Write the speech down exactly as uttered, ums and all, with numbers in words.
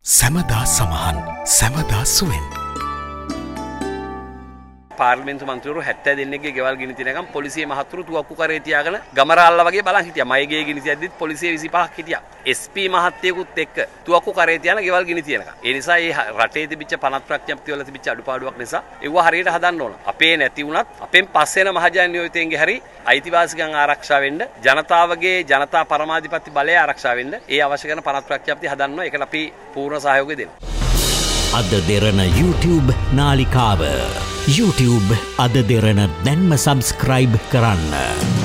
සැමදා සමහන් සැමදා සුවෙන් පාර්ලිමේන්තු මන්ත්‍රීවරු හැත්තෑ දෙනෙක්ගේ ගෙවල් ගිනි තියනකම් පොලිසිය මහතුරු තුවක්කු කරේ තියාගෙන ගමරාල්ලා වගේ බලන් හිටියා. මයිගේ ගිනි තියද්දිත් පොලිසිය විසිපහක් හිටියා. එස් පී මහත්තයෙකුත් එක්ක තුවක්කු කරේ තියන ගෙවල් ගිනි තියනකම්. ඒ නිසා මේ රටේ තිබිච්ච පනත් ප්‍රඥප්ති වල තිබිච්ච අඩුපාඩුවක් නිසා ඒව හරියට හදන්න ඕන. අපේ නැති වුණත් අපෙන් පස්සේ යන මහජන නියෝජිතයන්ගේ හරි අයිතිවාසිකම් ආරක්ෂා වෙන්න, ජනතාවගේ ජනතා පරමාධිපති බලය ආරක්ෂා වෙන්න ඒ අවශ්‍ය කරන පනත් ප්‍රඥප්ති හදන්න ඕන. ඒකට අපි පූර්ණ සහයෝගය දෙනවා. AdaDerana YouTube නාලිකාව YouTube AdaDerana දැන්ම සබස්ක්‍රයිබ් කරන්න.